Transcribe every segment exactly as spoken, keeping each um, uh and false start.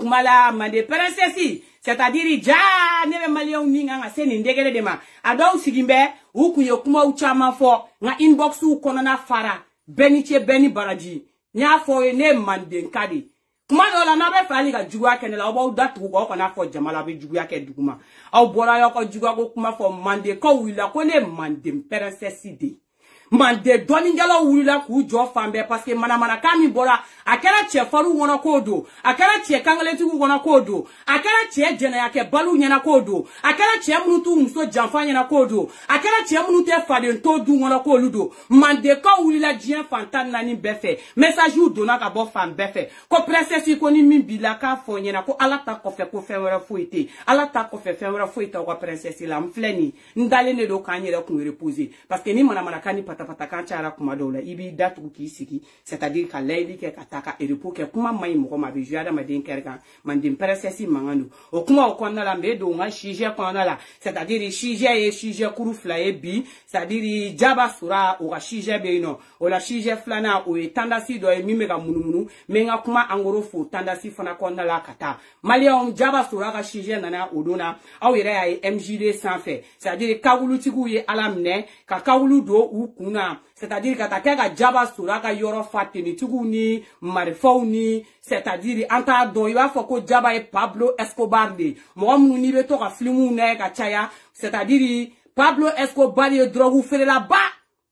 kumala mande princesse c'est-à-dire ja ne malien ninga nga seni ndegele de ma adaw sigimbe u kuye kuma u chama fo nga inbox u konona fara beniche beni baraji nya fo ne mande nkadi kuma dola na be fali ga jugwa kenela obo datu ko ko na fo jamala be jugwa ke duguma aw bora yo ko jugwa ko kuma fo mande ko wila ko ne mande princesse de mande doni ngala wulila ku jo fambe parce que mana mana kami bora akara che faru wona kodo akara che kangale tu wona kodo akara che jena yake balu nyana kodo akara che munutu muso janfanya na kodo akara che munute fade to du wona koludo mande ko wulila dien fantan nani befe message u dona ka bo fam befe ko princesse ko ni mimbila ka fonyena ko ala ta ko fe ko fe wera fuite ala ta ko fe fe wera fuite ko princesse la mfleni ndale ne do kanyere ku reposer parce que ni mana mana kani pata kanchara kuma dola ibi datu ki siki c'est-à-dire ka leili ke kataka eripo ke kuma mai mo ma bi juada ma den kerga man din princesse manganu o kuma o konna la mbe do nga shije konna la c'est-à-dire shije e shije kuru fla e bi c'est-à-dire jaba sura o ga shije be no o la shije flana o e tandasi do e mime ga munumunu menga kuma angoro fo tandasi fana konna la kata malion jaba sura ga shije nana odona aw yere ay M J D sans fait c'est-à-dire kawulu tigu ye alamne ka kawulu do u kuna c'est-à-dire que ta jaba sura ka yoro fatini tuguni marifauni c'est-à-dire anta do iwa foko jaba e Pablo Escobar de mo mu ni be to ka filmu ne ka chaya c'est-à-dire Pablo Escobar e drogu fere la ba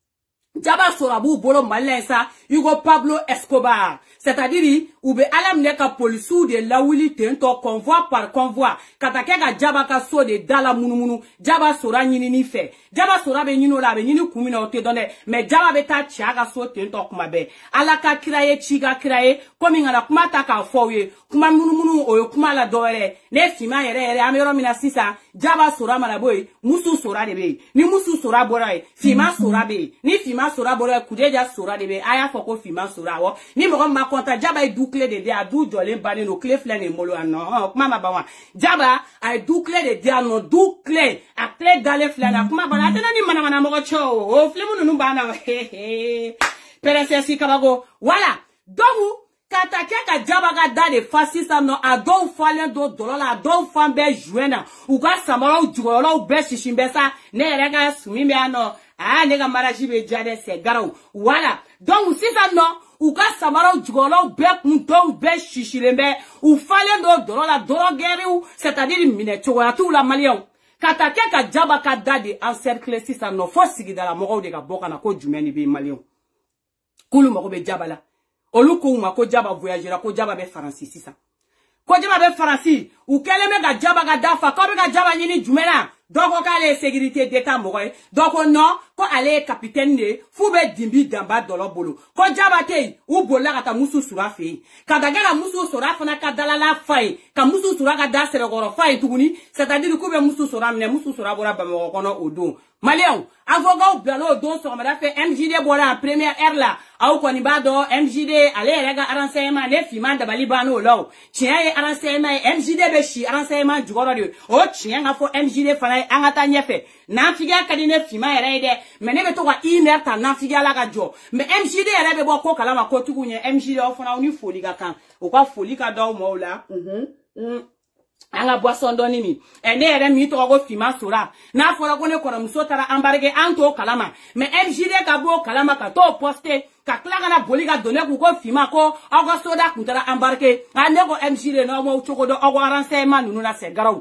jaba sura bu bolo malensa yugo Pablo Escobar c'est-à-dire ou be alam ne ka police de lawili tento convoi par convoi katake ka jaba ka so de dala munumunu jaba sura nyini ni fe jaba sura be nyino la be nyini kumina o te donne mais jaba be ta chiaga so tento kuma be ala ka kraye chiga kraye komi ngana kuma ta ka foye kuma munumunu o kuma la doere ne fima yere yere amero mina sisa jaba sura mala boy musu sura de be ni musu sura borai fima sura be ni fima sura borai kudeja sura de be aya foko fima sura wo ni mo ma konta jaba e du clé de dia du jolé bané no clé flane molo non mama bawa jaba ay du clé de dia no du clé a clé dalé flane kuma bana tena ni mana mana mo cho o flemu no bana he he princesse kabago voilà donc katake ka jaba ga dale fasisa no ado falen do dolola ado fambe juena uga samara ujola ube shishimbesa ne rega sumimbe ano ah nega maraji be jade se garau voilà donc si ça non uga samara ujola ube kunto ube shishilembe u falen do dolola dorogeri ou c'est-à-dire mine choya tout la malien katake ka jaba ka dade encercler si ça no fo sigida la mo de ga boka na ko jumeni be malien kulu mo be jabala oluko ma ko jaba voyagera ko jaba be faransi sisa ko jaba be faransi u keleme ga jaba ga dafa ko be ga jaba nyini jumela donc ka le sécurité d'état mo donc non ko ale capitaine ne fu be dimbi damba dolo bolo ko jaba te u bola ka musu sura fe ka daga la musu sura fana ka dalala fay ka musu sura ka da sere goro fay tuguni c'est-à-dire ko be musu sura mne musu sura bora ba mo kono odo malien avocat blalo don so ma da fait M J D bola en première heure là au koni ba do M J D ale rega renseignement ne fima da balibano law tien e renseignement M J D be chi renseignement jugoro de o tien nga fo M J D fana angata nyefe na figa kadine fima ere de mene be to wa iner ta na figa la ga jo mais M J D ere be bo ko kala ma ko tugunye M J D o fana oni foli ga kan o kwa foli ka do mo la mhm mhm anga boisson donimi ene ere mi to go fima sura na fora ko ne ko muso tara ambarge anto kalama mais M J D ka bo kalama ka to poster ka klaga na boliga donner ku ko fima ko ogo soda kuntara ambarge ane ko M J D no mo choko do ogo renseignement nunu na se garaw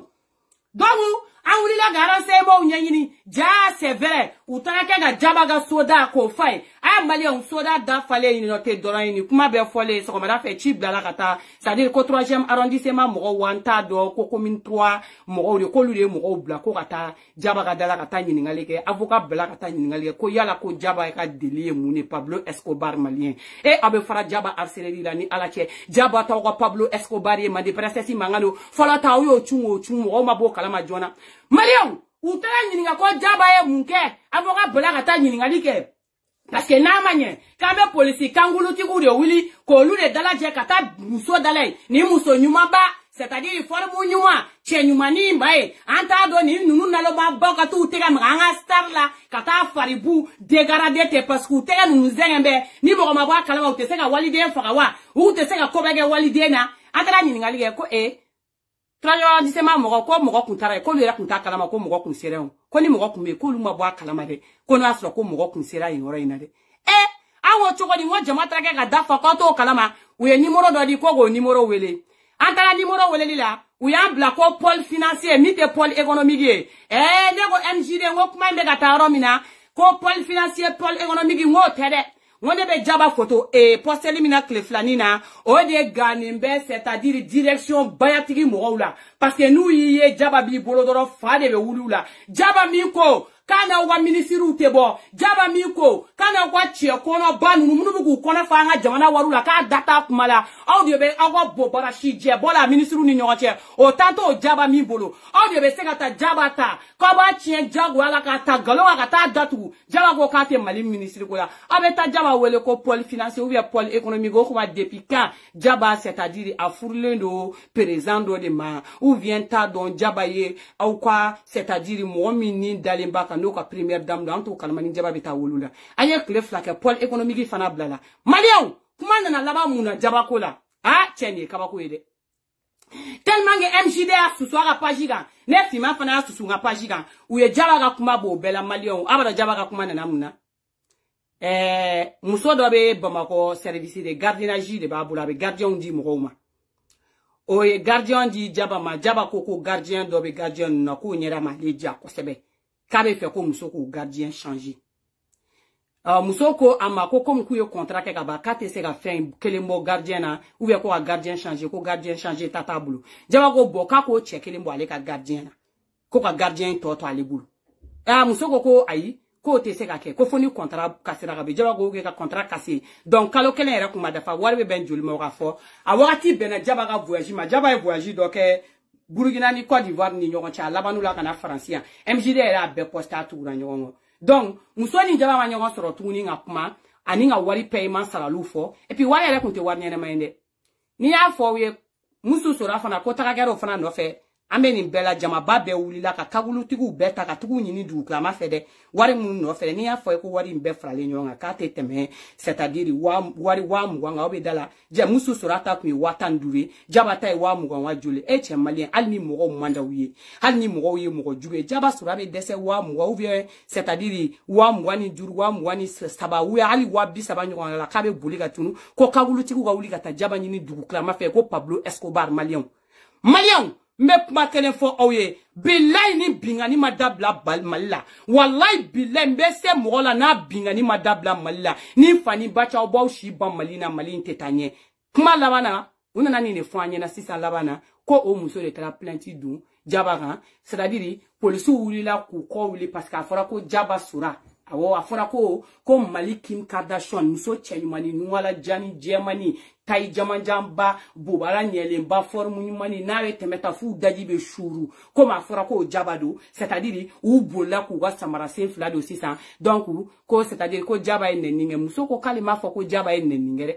donc an wulila ga renseignement nyanyini ja c'est vrai utana ke ga jaba ga soda ko fay ay malien soda da fale ni no te doran ni kuma be fole so ko mara fe chi blala kata c'est-à-dire ko troisième arrondissement mo wanta do ko commune trois mo de ko lule mo bla ko kata jaba ga dala kata ni ngale ke avocat bla kata ni ngale ko yala ko jaba ka delier mu ne Pablo Escobar malien e abe fara jaba arseleri la ni alache jaba ta ko Pablo Escobar e mande princesse mangano fala ta yo chungo chungo o mabo kala ma jona malien utala nyininga ko jaba e munke avocat bla kata ni ngali ke parce que na manye kambe police kangulu ti gure wili ko lu de dala je kata muso dalai ni muso nyuma ba c'est-à-dire il faut mu nyuma che nyuma ni mbae anta do ni nunu nalo ba ba ka tu tega manga star la kata faribu dégradé te parce que tega nunu zengembe ni mo ma ba kala wa te seka walide faka wa u te seka ko bege walide na Atala ni ngali ko e Trajo di sema mogo ko mogo kun tara ko lera kun ta kalama ko mogo kun sera ko ni mogo kun be ko lu ma bwa kalama de ko na asro ko mogo kun sera yin ora ina de eh awo choko di ngo jama trake ga dafa ko to kalama we numero do di ko go numero wele antara numero wele lila we ya bla ko pôle financier mi te pôle économique eh ne go M J D ngo kuma be ga ta romina ko pôle financier pôle économique ngo tede ngone be jaba photo e posteli mina kleflanina o de ganimbe c'est-à-dire direction bayatigi moula parce que nous yé jaba bi bolodoro fa de be wulula jaba mi ko kana wa ministre tebo jaba mi ko kana wa chie kono banu munu bu kono fa nga jamana warula ka data kumala audio be ago bobara shije bola ministre ni nyoche o tanto jaba mi bolo audio be sekata jaba ta ko ba chie jagwa la ka ta galo ka ta datu jaba go ka te mali ministre ko la abeta jaba wele ko pôle financier ou bien pôle économique ko ma depuis quand jaba c'est-à-dire a fourlendo présent do de ma ou vient ta don jaba ye ou quoi c'est-à-dire mo mini dalimba no ka première dame dans to kalmani jaba bita wolula aye klef la ke pôle économique fana blala malion kuma na laba muna jaba ko la ah tieni kaba ko yede tellement que M J D a su soira pajiga ne fima fana su su nga pajiga ou ye jaba ga kuma bo bela malion abada jaba ga kuma na muna eh muso do be Bamako service de gardiennage de babula be gardien di mo o ye gardien di jaba ma jaba ko ko gardien do be gardien na ko nyera ma leja ko sebe kabe fait ko muso ko gardien changer euh muso ko ama ko comme ku yo contrat ke ka ba ka te se ka fin kelembo gardien na ou bien ko gardien changer ko gardien changer tata bulu jaba ko boka ko che kelembo ale ka gardien na ko ka gardien to to ale bulu ah muso ko ko ayi ko te se ka ke ko foni contrat kasira ka be jaba ko ke ka contrat kasé donc kalo kelen era kuma dafa warbe ben joli mo ka fo a wakati bena jaba ka voyage ma jaba e voyage donc Burkina ni Côte d'Ivoire ni ñogon cha labanu la kana français M J D era be posta tu na ñogon donc muso ni jaba ma ñogon soro tu ni nga kuma ani nga wari paiement salalu fo et puis wari era kunte war ñene mayende ni ya fo we musu soro fana ko taka gero fana no fe ambe ni bela jama ba be wulila ka kagulu tigu beta ka tugu nyini du kla ma fede wari mun no fede ni ya fo ko wari mbe frale nyonga ka te teme c'est-à-dire wa wari wa mu nga obe dala je musu surata ku watan duwe jaba tai wa mu wa jole e che malien alni mo go manda wiye alni mo go wiye mo go juwe jaba surabe dese wa mu wa bien c'est-à-dire wa mu wani juru wa mu wani saba wi ali wa bi saba nyonga la ka be bulika tunu ko kagulu tigu ga wulika ta jaba nyini du kla ma fe ko Pablo Escobar malien malien me kuma kelen fo oye billahi ni bingani madabla bal malla wallahi billahi mbese mola na bingani madabla malla ni fani bacha obaw shi ban malina malin tetanye kuma labana unana ni ne fanye na sisa labana ko o muso de tra plainte du jaba c'est-à-dire police wuli la ku ko wuli parce que afora ko jaba sura awo afora ko ko Mali Kim Kardashian muso chenyumani nwala jani Germany tai jamanjamba bobala nyelemba formu nyumani nawe temeta fu daji be shuru ko ma afora ko jabado c'est-à-dire ou bola ku wa samara sen fla do sisa donc ko c'est-à-dire ko jaba ene ninge muso ko kalima fo ko jaba ene ningere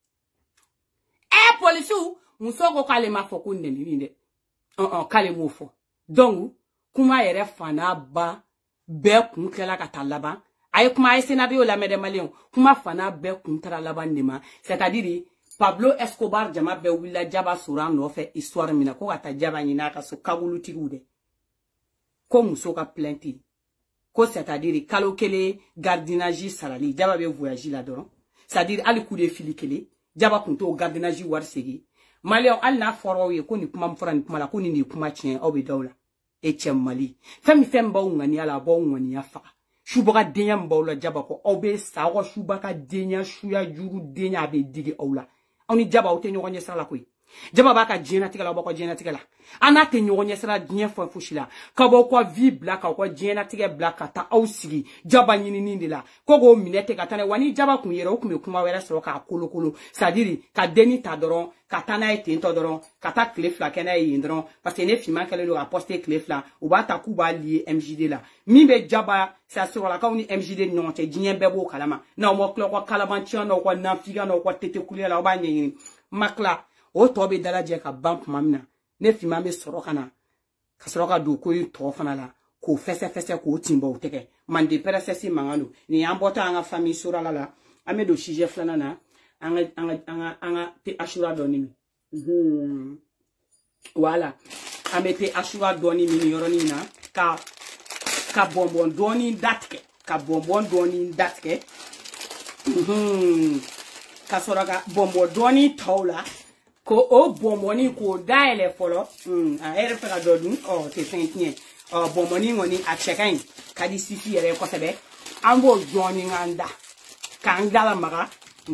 e police muso ko kalima fo ko ene ninge on on kalimo fo donc kuma yere fana ba be kun kela ka talaba ay kuma ay scénario la mede malien kuma fana be kun tara laban nima c'est-à-dire Pablo Escobar jama be willa jaba suran no fe histoire mina ko ata jaba nyina ka so kagulu tigude ko muso ka plainte ko c'est-à-dire kalo kele gardiennage salali jaba be voyage la doron c'est-à-dire ali coup de fili kele jaba kunto gardiennage war segi malien al na foro ye ko ni kuma mfora ni kuma la ko ni ni kuma tien obe dawla e Mali femi femba ngani ala bo ngani afa shubaga denya mbawla jaba ko obe sawo shubaka denya shuya juru denya be digi awla oni jaba o te nyogonye sala koy jaba baka jena tigala bako jena tigala ana te nyogonye sala dnya fo fushila ka bo ko vi black ko jena tige black ta ausigi jaba nyini nindila ko go minete katane wani jaba kun yero ku me kuma wera so ka kolokolo sadiri ka deni ta doron katana ete to doron kata klefla kena yindron parce que ne fima kale lo aposter klefla o ba ta ku ba lié M J D la mi be jaba sa sur la ka uni M J D non te dien bebo kalama na mo klo ko kalabantia no ko na figa no ko tete kulia la ba nyi makla o to be dala je ka bank mamna ne fima me soro kana ka soro ka do ko yi to fana la ko fese fese ko timba o teke mande peresesi mangalo ni ambota anga famille sura la la ame do chije flana na anga anga anga anga te ashura donimi Hmm. Voilà. A mette ashura doni mini yoroni na. Ka, ka bonbon doni datke. Ka bonbon doni datke. Hmm. Ka soraga bonbon doni taula. Ko o bonboni ko daele folo. Hmm. A ere fera dodun. Oh, te sentien. Oh, bonboni ngoni a chekain. Kadi sisi ere kosebe. Ambo doni nganda. Kanga la maga.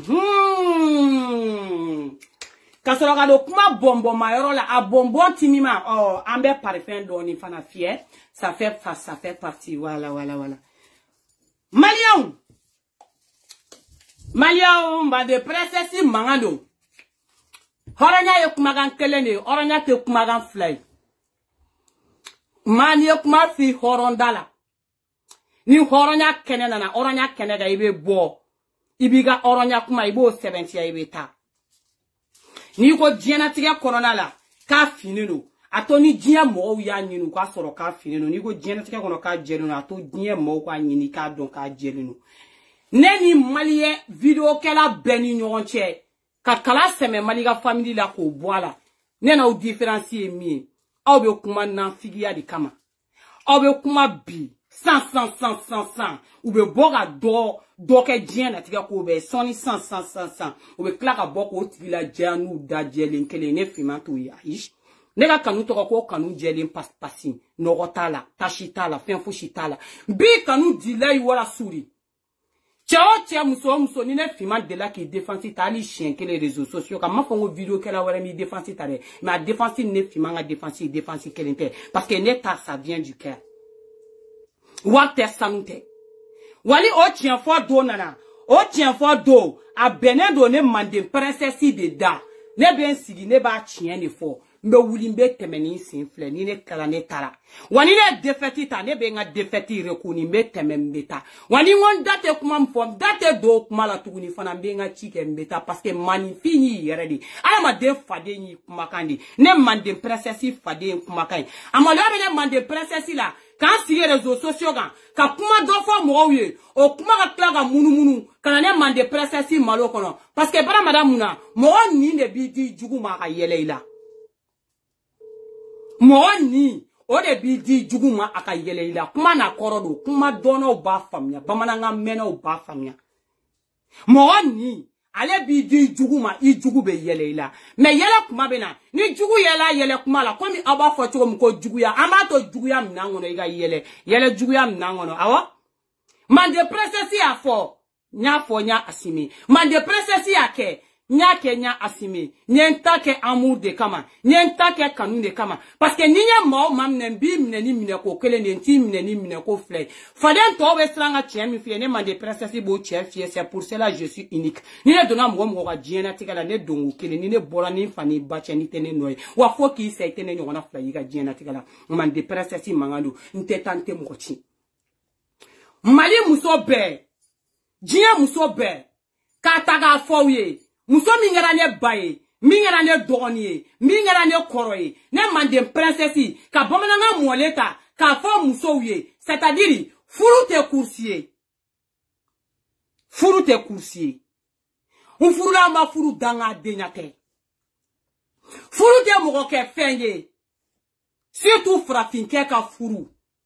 Hmm. Kasoroga do kuma bonbon mayoro la a bonbon timima. Oh, ambe parfum doni fana fier. Ça fait ça fait partie. Voilà, voilà, voilà. Malion. Malion ba de princesse mangando. Horanya ye kumagan kelene, horanya te kumagan fly. Mani ye kuma fi horondala. Ni horanya kenena na horanya kenega ibe bo. Ibiga horanya kuma ibo seventy ibe ta. Ni ko diena tige korona la ka finino. Ato ni diena mo ya nyinu kwa soro ka finino. Ni ko diena tige kono ka jelino ato diena mo kwa nyini ka don ka jelino. Neni malie video kela beni nyonche. Ka kala seme maliga family la ko boala. Nena o différencier mi. Aw be kuma nan figiya di kama. Aw be kuma bi. Sans sans sans sans sans. Ou be boga do do ke dien na tiga ko be soni sans sans sans sans. Ou be klaka boko tigila janu da jelen kele ne fimantu ya ish. Nega kanu to ko kanu jelen pas pasi. No rotala, tashitala, fenfushitala. Bi kanu dilay wala suri. Ciao, tia muso muso ni ne fiman de la qui défense tali chien que les réseaux sociaux comme ma fongo vidéo qu'elle a mi défense tale mais défense ne fiman a défense défense qu'elle était parce que neta ça vient du cœur. Water sanute. Wali o tien fo do nana. O tien fo do a benen do ne mande princesse de da. Ne ben sigi ne ba tien ne fo. Mbe wulimbe temeni sinfle ni ne kala ne tara. Wani ne defeti ta ne be nga defeti rekuni mbe temembeta. Wani ngon date kuma mfom date do kuma la tukuni fana mbe nga chike mbeta parce que manifi ni yeredi. Ala ma de fade ni kuma kandi. Ne mande princesse fade kuma kandi. Ama lo ne mande princesse la quand si réseaux sociaux gan ka kuma do fo mo wiye o kuma ka klaga munu munu kana ne mande princesse malo kono parce que bara madame na mo ni ne bi di jugu ma ka yele ila. Moani o de bi di juguma aka yele ila kuma na korodo kuma dono ba famia bamananga meno ba famia moani ale bi di juguma i jugu be yele ila me yele kuma bena ni jugu yela yele kuma la komi aba fo to ko jugu ya ama to jugu ya mnangono iga yele yele jugu ya mnangono awo mande princess ya fo nya fo nya asimi mande princess ya ke nya kenya asime nyenta ke amour de kama nyenta ke kanu de kama parce que ninya mo mamne bi mne ni mne ko kele ne nti mne ni mne ko flay faden to we stranga chemi fie ne mande princesse bo chef fie c'est pour cela je suis unique ni ne dona mo mo ga diena tikala ne dongu kele ni ne bora ni fani ba cheni tene noy wa fo ki se tene ni ona flay ga diena tikala mande princesse mangando nte tante mo chi mali muso be dia muso be kataga foye muso mingera ne baye mingera ne dogoni mingera ne koroye ne mande princesse ka bomananga moleta ka fo muso wiye c'est-à-dire furu te coursier furu te coursier un furu la ma furu danga denyate furu te mo ke fenye surtout frafinke ka furu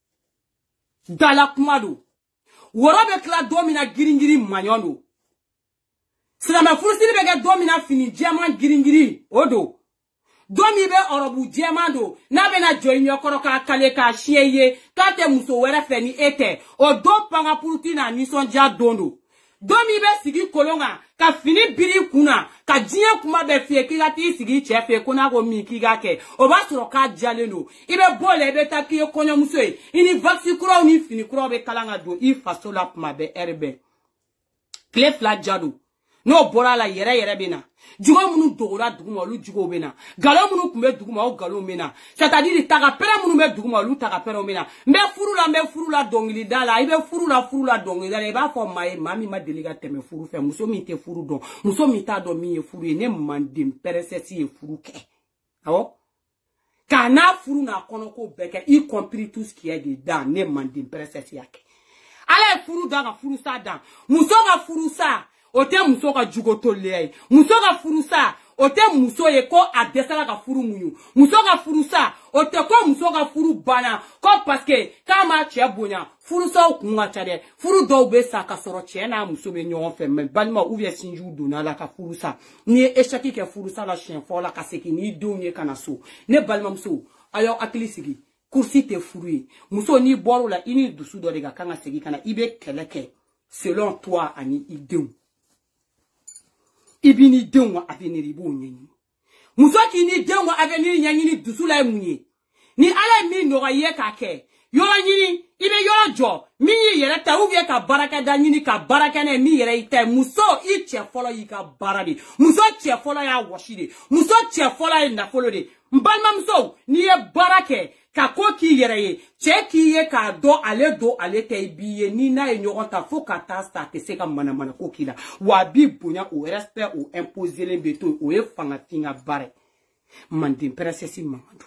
dala kumado worobe kla domina giringiri manyondo sila ma furusini bege domina fini diamant giringiri odo domi be orobu diamant do na be na joyi nyokoro ka kale ka chieye kate muso were feni ete o do panga purutina nison dia dondo domi be sigi kolonga ka fini biri kuna ka diya kuma be fie ki gati sigi chefe kuna go mi ki gake o ba soro ka jaleno ibe bole be taki konyo muso e ini vaccine kuro ni fini kuro be kalanga do i fasola kuma be erbe clef la jado no bora la yere yere bena jugo munu dogora duguma lu jugo bena galo munu kumbe duguma o galo mena c'est-à-dire taga pere munu be duguma lu taga pere mena mbe furu la mbe furu la dongili dala ibe furu la furu la dongili dala iba fo mai mami ma deliga teme furu fe muso mi te furu don muso mi ta do mi e furu ne mandim peresesi e furu ke awo kana furu na kono ko beke y compris tout ce qui est dedans ne mandim peresesi yake ala furu da ga furu sa dan muso ga furu sa ote muso ka jugo to lei muso ka furusa o te muso ye ko a desala ka furu munyu muso ka furu sa o te ko muso ka furu bana ko parce que kama che bonya furu sa o kunga chade furu do be sa ka soro che na muso be nyon fe mais balma ou bien sinju dona la ka furu sa ni échaki ke furu sa la chien fo la ka seki ni donye kana so ne balma muso ayo akili sigi kursi te furu muso ni boro la ini dusu do de ga kanga segi kana ibe keleke selon toi ani ideu ibini denwa avenir ibu nyenyi muso ki ni denwa avenir nyenyi ni dusula munye ni ala mi no ye ka ke yoro nyini ibe yoro jo mi yere ta uvye ka baraka da nyini ka baraka na mi yere ite muso i che follow yi ka baradi muso che follow ya washide muso che follow ya na follow de mbalma muso ni ye barake ka ko ki yere ye che ki ye ka do ale do ale te biye ni na e nyoron ta fo ka ta sta te se ka mana mana ko kila wa bi bunya o respect o imposer le beto o e fanga tinga bare mandi princesse mandu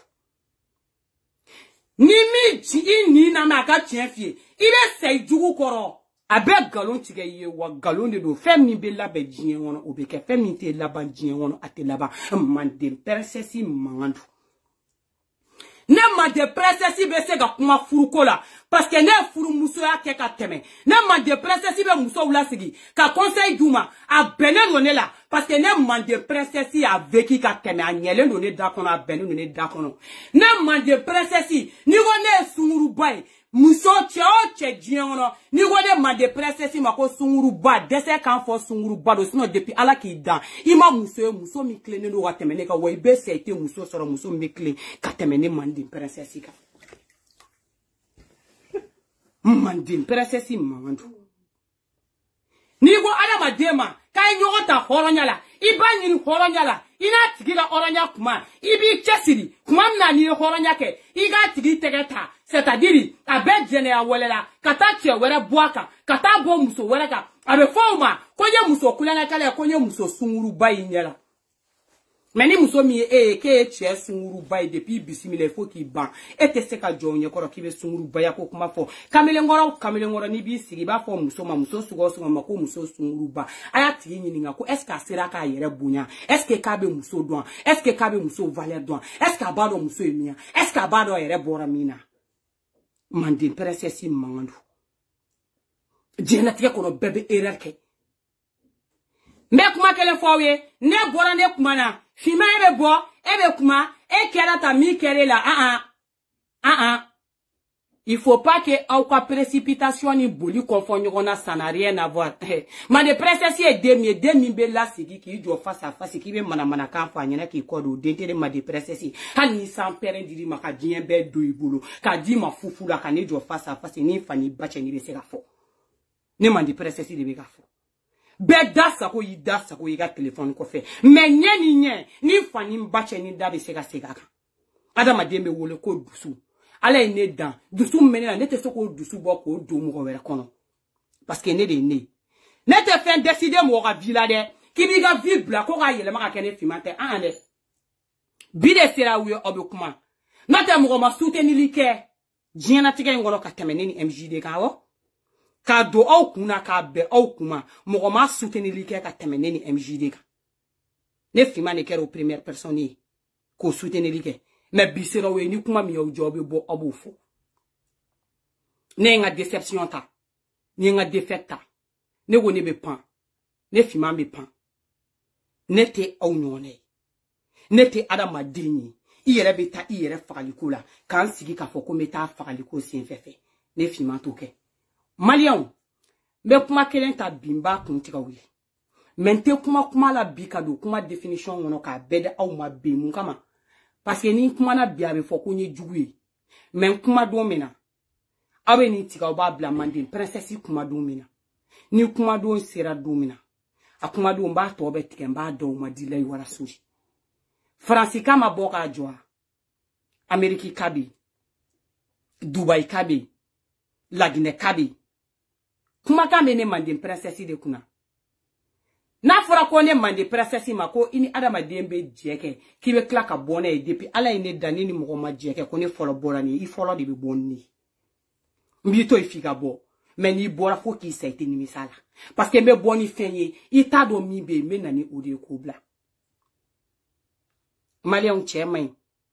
ni mi ji ni na ma ka tienfie ile sei jugu koro abe galon tige ye wa galon de do femi be la be jien wono o be ke femi te la ban jien wono ate la ba mandi princesse mandu ne ma de princesse be se ga kuma furuko la parce que ne furu muso ya ke ka teme ne ma de princesse be muso wula sigi ka conseil duma a bene no ne la parce que ne ma de princesse a veki ka teme a nyele no ne da kono a bene no ne da kono ne ma de princesse ni wone sunguru bai muso che o che jiono ni wone ma de princesse ma ko sunguru ba dese kan fo sunguru ba do sino depuis ala ki dan ima muso muso mi kle ne no wa teme ne ka wo be se ite muso soro muso mi kle ka teme ne ma de princesse ka mandin princesse mandu ni go ala madema kay nyota horonyala iba nyini horonyala ina tigira horonya kuma ibi chesiri kuma na ni horonya ke iga tigi tegeta c'est-à-dire abe jene ya welela kata che were boaka kata bo muso were ka abe foma konye muso kulana kale konye muso sunguru bayi nyela meni muso mi e ke che sunguru bayi depuis bisimile fo ki ban ete se ka jonye koro ki be sunguru baya ko kuma fo kamele ngoro kamele ngoro ni bi sigi ba fo muso ma muso sugo sugo ma ko muso sunguru ba aya tigi nyini nga ko est ce que sera ka yere bunya est ce que ka be muso doan est ce que ka be muso valer doan est ce que ba do muso emia est ce que ba do yere bora mina mandin princesse mandu jena tike kono bebe ererke me kuma kele fowe ne bora ne kuma na fima ebe bo ebe kuma e kera ta mi kere la ah ah ah ah il faut pas que au quoi précipitation ni boli confondre on a ça n'a rien à voir ma de princesse e demi demi be la sigi ki jo face à face ki be mana mana kan fa nyana ki kodo dentere ma de princesse hani sans père diri ma ka dien be do ibulu ka di ma fufu la ka ne jo face à face ni fani bache ni be se ka fo ne ma de princesse de be ka fo be da sa ko yi da sa ko yi ga téléphone ko fe mais nye ni nye ni fani bache ni da be se ka se ka adama dembe wole ko dusu ala ne dan dusu menela ne te soko dusu bo ko do mo were kono parce que ne de ne ne te fin décider mo ga villa de ki bi ga vibla ko ga yele maka kene fimante an de bi de sera wi obukuma na te mo ma soutenir like jiena tige ngolo ka temene ni M J D ka wo ka do au kuna ka be au kuma mo ma soutenir like ka temene ni M J D ka ne fimane kero première personne ko soutenir like mais bisera we ni kuma mi yo job bo obufo ne nga déception ta ni nga défaite ta ne woni be pan ne fima be pan ne te ownone ne te adama dini iyere be ta iyere faliko la kan sigi ka foko meta faliko si enfefe ne fima to ke malion be kuma kelen ta bimba kun tika wi mente kuma kuma la bika do kuma definition wono ka bede aw ma be mun kama parce que ni kuma na bia be foko nye jugu men kuma do mena awe ni tika ba bla mande princesse kuma do mena ni kuma do sera do mena akuma do mba to be tike mba do ma dilay wala suji France kama boka joa Ameriki kabi Dubai kabi la Guinée kabi kuma ka mene mande princesse de kuna na fora ko ne mande princesse ma ko ini adama dembe jeke ki be klaka bona e depuis ala ine dani ni mo ma jeke ko ne folo borani i folo de be bonni mbi to ifika bo mais ni bora fo ki saite ni misala parce que me boni fenye i ta do mi be menani ode ko bla Malien cɛ main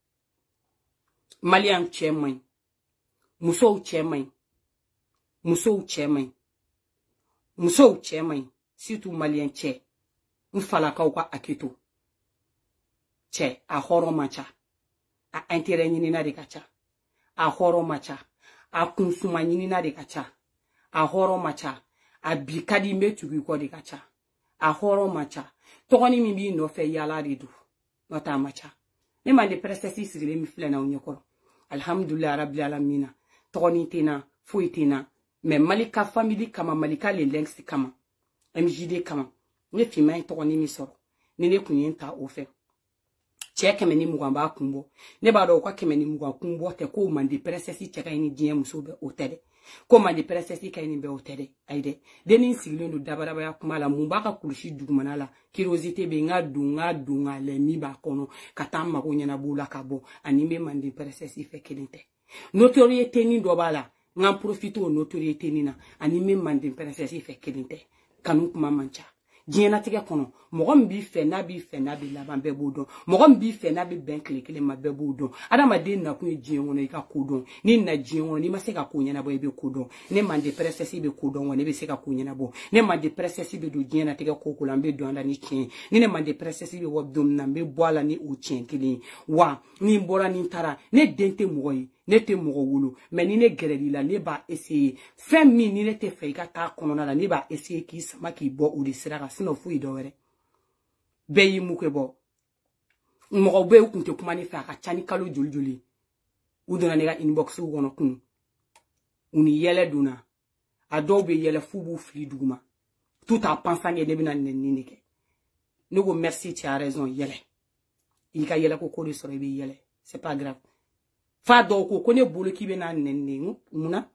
Malien cɛ main muso cɛ main muso cɛ main muso cɛ main surtout malien cɛ n'falakaw ka akito cɛ a horo macha a intérêt ɲinina de ka ca a horo macha a kunsuma ɲinina de ka ca a horo macha a bikadi me tugu ko de ka ca a horo macha togoni mi bi no fe yala de du nota macha ne ma de presesi sigile mi filana o nyekoro alhamdulillah rabbil alamin togoni tina fuitina mais malika family kama malika le links kama M J D kama ne fi mai togoni mi soro ni ne kunyenta o fe cɛ kɛmɛ ni mugan b'a kunbɔ ne b'a dɔn u ka kɛmɛ ni mugan kunbɔ tɛ ko mandi presesi cɛ ka ɲi ni diɲɛ muso bɛ o tɛ dɛ ko mandi presesi ka ɲi ni bɛ o tɛ dɛ ayi dɛ denni sigilen don dabarabaya kuma la mun b'a ka kulusi dugumana la curiosité bɛ n ka don n ka don n ka lɛ min b'a kɔnɔ ka taa mago ɲɛnabɔ la ka bɔ ani bɛ mandi presesi fɛ kelen tɛ notoriété ni dɔ b'a la n ka profite o notoriété ni na ani bɛ mandi presesi fɛ kelen tɛ kanu kuma man ca diɲɛnatigɛ kɔnɔ mɔgɔ min b'i fɛ n'a b'i fɛ n'a b'i laban bɛɛ b'o dɔn mɔgɔ min b'i fɛ n'a bɛ bɛn tile kelen ma bɛɛ b'o dɔn adamaden nakun ye diɲɛ kɔnɔ i ka ko dɔn ni na diɲɛ kɔnɔ n'i ma se ka ko ɲɛnabɔ i bɛ ko dɔn ne mande presesi bɛ ko dɔn wa ne bɛ se ka ko ɲɛnabɔ ne mande presesi bɛ don diɲɛnatigɛ ko ko la n bɛ don a la ni tiɲɛ ni ne mande presesi bɛ wɔ don min na n bɛ bɔ a la ni o tiɲɛ kelen wa ni n bɔra ni n taara ne den tɛ mɔgɔ ye ne tɛ mɔgɔ wolo mais ni ne gɛrɛl'i la ne b'a essayer fɛn min ni ne tɛ fɛ i ka taa kɔnɔna la ne b'a essayer k'i sama k'i bɔ o de sira kan sinon foyi dɔ wɛrɛ bɛɛ y'i muke bɔ mɔgɔw bɛ u kun tɛ kuma ne fɛ a ka ca ni kalo joli joli u donna ne ka inbox kɔnɔ kun u ni yɛlɛ donna a dɔw bɛ yɛlɛ f'u b'u fili duguma tout en pensant que ne bɛna nɛni de kɛ ne ko merci tu as raison yɛlɛ i ka yɛlɛ ko ko de sɔrɔ i bɛ yɛlɛ c'est pas grave fa dɔw ko ko ne bolo k'i bɛ n'a nɛni munna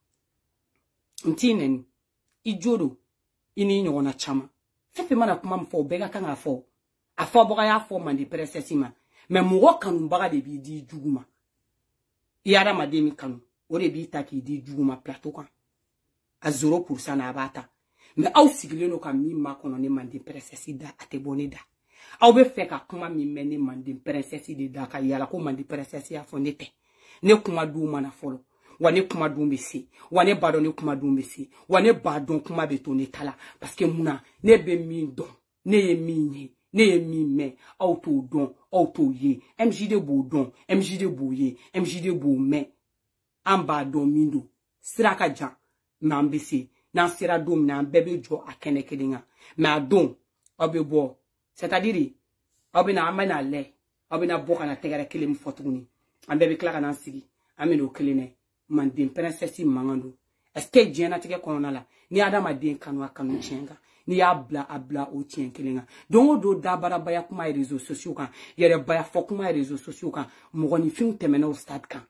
n t'i nɛni i jo don i n'i ɲɔgɔnna caman fɛn fɛn mana kuma min fɔ o bɛɛ ka kan k'a fɔ a fɔbaga y'a fɔ mandi presesi ma mais mɔgɔ kanubaga de b'i di jugu ma i hadamaden min kanu o de b'i ta k'i di jugu ma plateau kan a zéro pour cent na a b'a ta mais aw sigilen don ka min ma kɔnɔ ne mandi presesi da a tɛ bɔ ne da aw bɛ fɛ ka kuma min mɛn ne mandi presesi de da ka yala ko mandi presesi y'a fɔ ne tɛ ne kuma dun mana fɔlɔ wa ne kuma dun bɛ se wa ne b'a dɔn ne kuma dun bɛ se wa ne b'a dɔn kuma bɛ to ne ta la parce que munna ne bɛ min dɔn ne ye min ye ne ye min mɛn aw t'o dɔn aw t'o ye M J D b'o dɔn M J D b'o ye M J D b'o mɛn an b'a dɔn min don sira ka jan mais an bɛ se n'an sera don min na an bɛɛ bɛ jɔ a kɛnɛ kelen kan mais a don aw bɛ bɔ c'est-à-dire aw bɛ na an bɛ na lɛ aw bɛ na bɔ ka na tɛgɛrɛ kelen min fɔ tuguni an bɛɛ bɛ tila ka n'an sigi an bɛ n'o kelen dɛ manden princesse mangan do est-ce que diɲɛnatigɛ kɔnɔna la ni adamaden kanu a kanu tiɲɛ kan ni y'a bila a bila o tiɲɛ kelen kan don o don dabarabaya kuma ye réseaux sociaux kan yɛrɛbaya fɔ kuma ye réseaux sociaux kan mɔgɔninfinw tɛmɛna o stade kan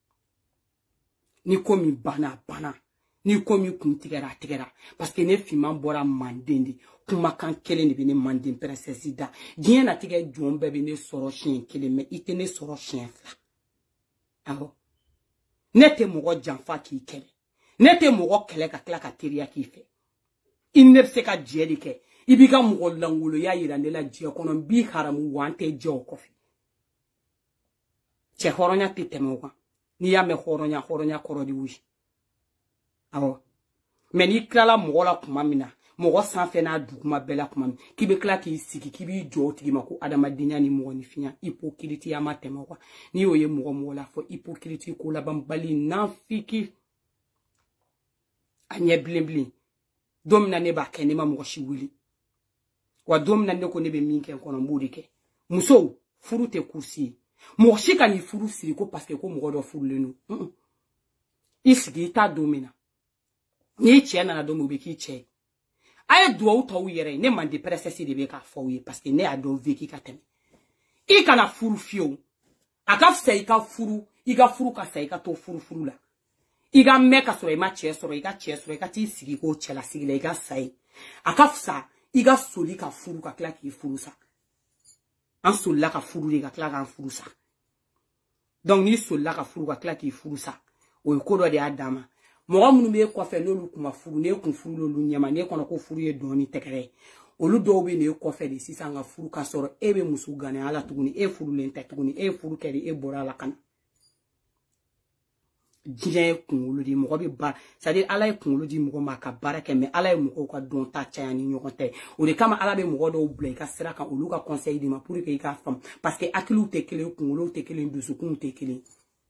ni ko min banna banna ni ko min kun tigɛra a tigɛra parce que ne finman bɔra manden de kumakan kelen de bɛ ne manden princesse da diɲɛnatigɛ jɔn bɛɛ bɛ ne sɔrɔ siɲɛ kelen mais i tɛ ne sɔrɔ siɲɛ fila awɔ ne tɛ mɔgɔ janfa k'i kɛlɛ ne tɛ mɔgɔ kɛlɛ ka tila ka teriya k'i fɛ i ne bɛ se ka jɛ de kɛ i b'i ka mɔgɔ langoloya yira ne la diɲɛ kɔnɔ n b'i haramu wa an tɛ jɛ o kɔfɛ cɛ hɔrɔnya tɛ tɛmɛ o kan n'i y'a mɛn hɔrɔnya hɔrɔnya kɔrɔ de wuli awɔ mais n'i tilala mɔgɔ la tuma min na mɔgɔ sanfɛ n'a duguma bɛɛ la tuma min k'i bɛ tila k'i sigi k'i b'i jɔ o tigi ma ko adamadenya ni mɔgɔninfinya hypocrite ma tɛmɛ o kan n'i y'o ye mɔgɔ mɔgɔ la fɔ hypocrite ko labanbali nafiki a ɲɛ bilen bilen don min na ne b'a kɛ ne ma mɔgɔ si wuli wa don min na ne ko ne bɛ min kɛ n kɔnɔ n b'o de kɛ musow furu tɛ kursi ye mɔgɔ si ka n'i furu siri ko parce que ko mɔgɔ dɔ furulen don i sigi i t'a don min na n'i cɛ nana don min o bɛ k'i cɛ ye a ye duwawu t'aw yɛrɛ ye ne mandi princesse de bɛ k'a fɔ aw ye parce que ne y'a dɔn vécu ka tɛmɛ i kana furu fiyewu a ka fisa i ka furu i ka furu ka sa i ka to furu furu la i ka mɛn ka sɔrɔ i ma cɛ sɔrɔ i ka cɛ sɔrɔ i ka t'i sigi k'o cɛlasigi la i ka sa ye a ka fisa i ka soli ka furu ka tila k'i furu sa an solila ka furu de ka tila k'an furu sa donc n'i solila ka furu ka tila k'i furu sa o ye ko dɔ de y'a d'a ma mɔgɔ minnu bɛ kɔfɛ n'olu kun ma furu n'e kun furu l'olu ɲɛma n'e kɔnɔ ko furu ye dɔɔni tɛgɛrɛ ye olu dɔw bɛ ne kɔfɛ de sisan ka furu ka sɔrɔ e bɛ muso gane ala tuguni e furulen tɛ tuguni e furu kɛra e bɔra ala kana diɲɛ ye kunkolo di mɔgɔ bɛ ba c'est à dire ala ye kunkolo di mɔgɔ ma ka baara kɛ mais ala ye mɔgɔw ka dɔn ta caya ni ɲɔgɔn tɛ o de kama ala bɛ mɔgɔ dɔw bila i ka sira kan olu ka conseil di ma pour que i ka faamu parce que hakiliw tɛ kelen kunkolow tɛ kelen dusukunw tɛ kelen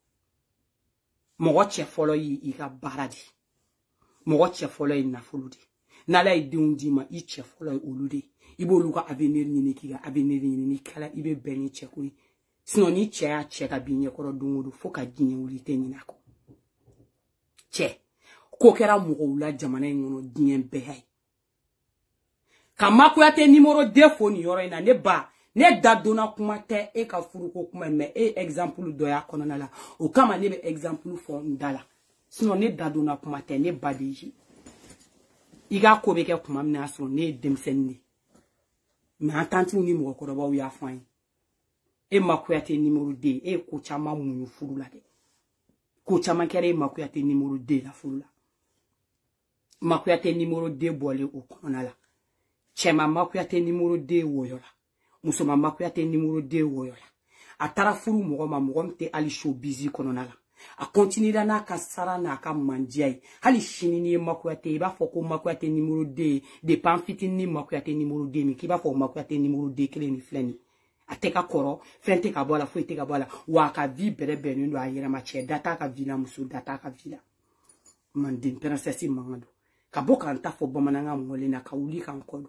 mɔgɔ cɛ fɔlɔ y'i ka baara di mɔgɔ cɛ fɔlɔ ye nafolo di n'ala ye denw di ma i cɛ fɔlɔ ye olu de i b'olu ka avenir ɲini k'i ka avenir ɲini ni kala i bɛ bɛn ni cɛ ko ye sinon ni cɛ y'a cɛ ka bi ɲɛkɔrɔ don o don fo ka diɲɛ wuli tɛ ɲinɛ a kɔ cɛ ko kɛra mɔgɔw la jamana in kɔnɔ diɲɛ bɛɛ ye ka Makuyate numéro deux fo nin yɔrɔ in na ne ba ne da donna kuma tɛ e ka furuko kuma mais e exemple dɔ y'a kɔnɔna la o kama ne bɛ exemple fɔ n da la sinon ne da donna kuma tɛ ne ba de ye i ka ko bɛ kɛ kuma min na sɔrɔ ne ye denmisɛnnin de mais an tantiw ni mɔgɔkɔrɔbaw y'a fɔ an ye e Makuyate numéro deux e ko caman muɲu furu la dɛ ko caman kɛra e Makuyate numéro deux la furu la Makuyate numéro deux bɔlen o kɔnɔna la cɛma Makuyate numéro deux wɔyɔla musoma Makuyate numéro deux wɔyɔla a taara furu mɔgɔ ma mɔgɔ min tɛ hali showbiz kɔnɔna la a continuera n'a ka sara n'a ka mandiya ye hali sini ni ye Makuyate i b'a fɔ ko Makuyate numéro deux depuis an fitinin ni Makuyate numéro deux min k'i b'a fɔ Makuyate numéro deux kelen ni filɛ nin a tɛ ka kɔrɔ fɛn tɛ ka bɔ a la foyi tɛ ka bɔ a la wa a ka vie bɛrɛ bɛnnen don a yɛrɛ ma cɛ da t'a ka vie la muso da t'a ka vie la Manden princesse mankan don ka bɔ k'an ta fɔ bamanankan mɔlen na ka wuli k'an kɔ don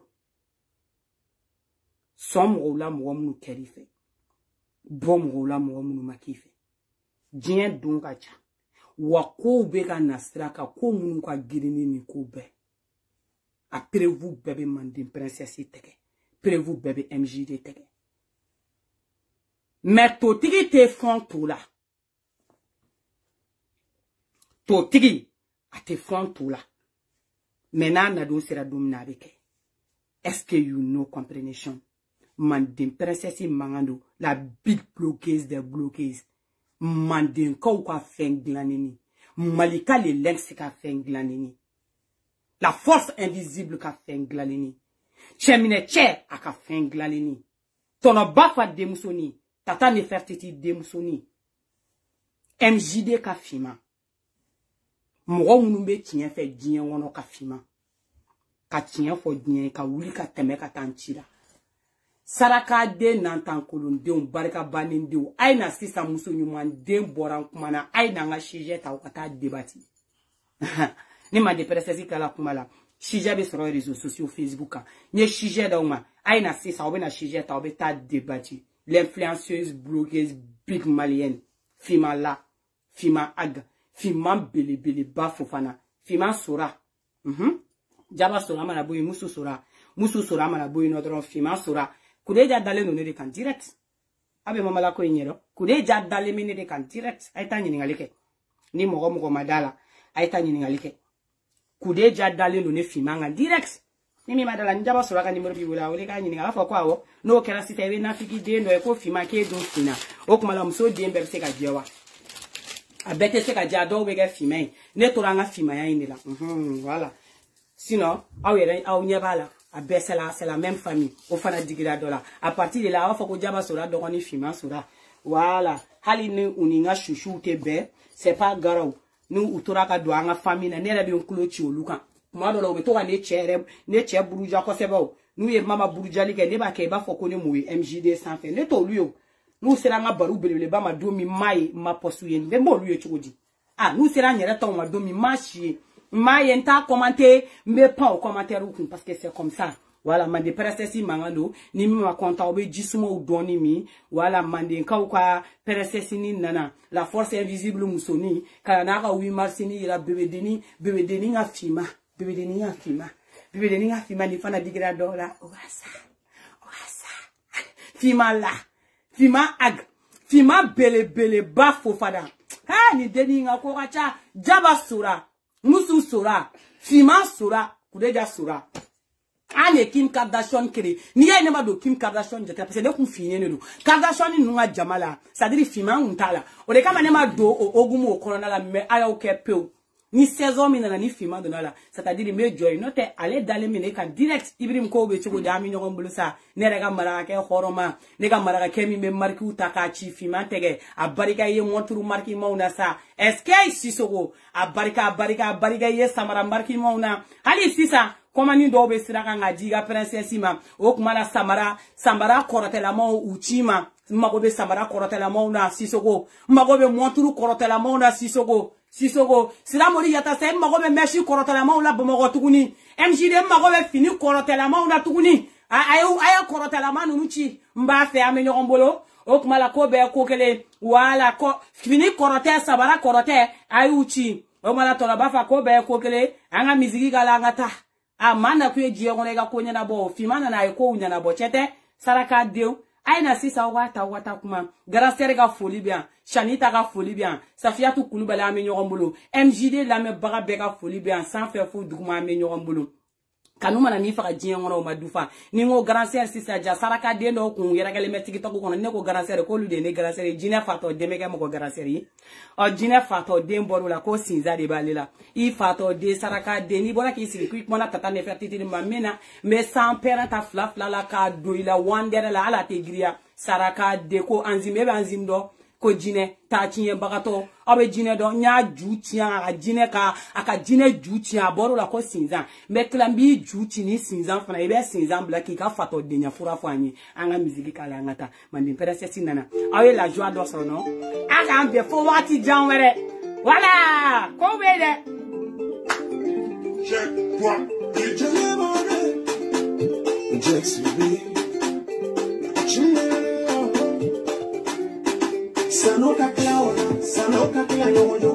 sɔn mɔgɔw la mɔgɔ minnu kɛr'i fɛ bɔ mɔgɔw la mɔgɔ minnu ma k'i fɛ diɲɛ don ka ca wa kow bɛ ka na sira kan ko minnu ka girin ni nin ko bɛɛ a prévu bɛɛ bɛ Manden princesse tɛgɛ prévu bɛɛ bɛ M J D tɛgɛ mais totigi tɛ fɔn to la totigi a tɛ fɔn to la mais n'a nadon sera don min na a bɛ kɛ est-ce que you know comprehension Manden princesse mankan don la big bloqueuse des bloqueuses Mandenkaw ka fɛn dilanni Malika le Lex ka fɛn dilanni la force invisible ka fɛn dilanni cɛminɛ cɛ a ka fɛn dilanni tɔnɔba fa denmusoni Tata Nefertiti denmusoni M J D ka fima mɔgɔ minnu bɛ tiɲɛ fɛ diɲɛ kɔnɔ ka fima ka tiɲɛ fɔ diɲɛ ka wuli ka tɛmɛ ka taa ci la saraka den nantan kolondenw barika bannen denw a ye na sisan muso ɲuman den bɔra kuma na a ye na an ka sujet ta u ka taa debati ne Manden princesse kala kuma la sujet bɛ sɔrɔ réseaux sociaux Facebook kan n ye sujet d'aw ma a ye na sisan aw bɛ na sujet ta aw bɛ taa debati l'influenceuse blogueuse big malienne Fima la Fima Ag Fima belebeleba Fofana Fima Sora mhm Jaba Sora mana boyi musu Sora musu Sora mana boyi no dɔrɔn Fima Sora kudeja dalen no ne de kan direct abe mama la ko nyero kudeja dalen mi ne de kan direct ay ta ɲininkali kɛ ni mɔgɔ mɔgɔ ma dala ay ta ɲininkali kɛ kudeja dalen no ne Fima kan direct ni mi ma dala ni Jaba Sora ka numéro bi wala wala ka ɲininka a fɔ ko awɔ n'o kɛra sita i bɛ nafiki den dɔ ye ko Fima k'e dun fina o kuma la muso den bɛɛ bɛ se ka jɛ wa a bɛɛ tɛ se ka jɛ a dɔw bɛ kɛ Fima ye ne tora an ka Fimaya in de la mhm voilà sinon aw yɛrɛ aw ɲɛ b'a la a bɛɛ c'est la c'est la même famille o fana digira dɔ la à partir de là a b'a fɔ ko Jaba Sora dɔgɔnin Fima Sora voilà hali ni u ni n ka susuw tɛ bɛn c'est pas grave ni u tora ka don an ka famille na ne yɛrɛ bɛ n tulo ci olu kan tuma dɔ la u bɛ to ka ne cɛ yɛrɛ ne cɛ buruja kosɛbɛ o n'u ye mama burujali kɛ ne b'a kɛ i b'a fɔ ko ne m'o ye M J D sanfɛ ne t'olu ye o n'u sera an ka baro belebeleba ma don min m'a ye ma poste ye n bɛ m'olu ye cogo di ah n'u sera an yɛrɛ taw ma don min m'a si ye m'a ye n t'a commenter n bɛ pan o commentaire kun parce que c'est comme ça voilà Manden princesse mankan don ni min ma content o bɛ jisumaw dɔɔni min voilà Mandenkaw ka princesse ni nana la force invisible musoni ka n'a ka huit mars ni yira bebedenin bebedenin ka Fima bebedenin ka Fima bebedenin ka Fima ni fana digira dɔ la wasa wasa Fima la Fima Ag Fima belebeleba Fofana ah ni deni nga ko ka ca Jaba Sora musu Sora Fima Sora kudeja Sora ane Kim Kardashian kere ni ye ne ma do Kim Kardashian jate parce que ne kun fini ne do Kardashian ni nga jamala c'est à dire Fima untala o de kama ne ma do o ogumu o kɔnɔna la mais ayaw kɛ pew ni saison min na ni fima de la c'est-à-dire me joy no te aller d'aller mine kan direct Ibrahim ko be chugo da mi nyogon bulusa ne rega mara ke horoma ne ga mara ke mi me marki utaka chi fima tege a barika ye monturu marki mauna sa eske Sisoko a barika barika barika ye samara marki mauna hali sisa komani do be siraka ngajiga princesse ma o kuma na samara samara korotela mo uchima mago be samara korotela mo na Sisoko mago be monturu korotela mo na Sisoko Sisoko sira mori yata sai mago be meshi korotela mo la bomo tuguni M J D mago be fini korotela mo na tuguni ayo ayo korotela manu nuchi mba fe amenyo ngombolo o kuma la ko be ko kele wala ko fini korote sabara korote ayuchi o mala to la bafa ko be ko kele anga miziki gala ngata a mana ku eji ngone ga ko nyana bo fimana na ko nyana bo chete saraka deu aina sisa wata wata kuma grâce ga folie bien Chanita ga folie bien Safiatou Koulibaly amenyo ngombolo M J D la me baga be ga folie bien sans faire fou duguma amenyo ngombolo kanuma na ni faka jiyen ngono madufa ni ngo grand sœur sisa ja saraka de no ku yera gale metiki to ko ne ko grand sœur ko lu de ne grand sœur jine fato de mega mo ko grand sœur yi o jine fato de mbolu la ko sinza de balila I fato de saraka de ni bona ki siri ku mona tata ne fertiti ni mamena mais sans parenta flaf la la ka do ila wandere la ala te gria saraka de ko anzime be anzim do ko jine ta chinye bagato abe jine do nya jutia a jine ka aka jine jutia boro la ko sinza me klambi juti ni sinza fana ibe sinza blaki ka fato de nya fura fani anga musique kala ngata mandi perese sinana awe la joie do so no aka ambe fo wati janwere voilà ko wede check toi je le mone Jackson Sanoka Cloud, Sanoka Cloud.